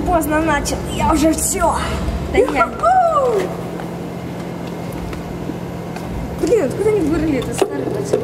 поздно начал, я уже все. Да нет. Блин, откуда они вырыли это старый пацан?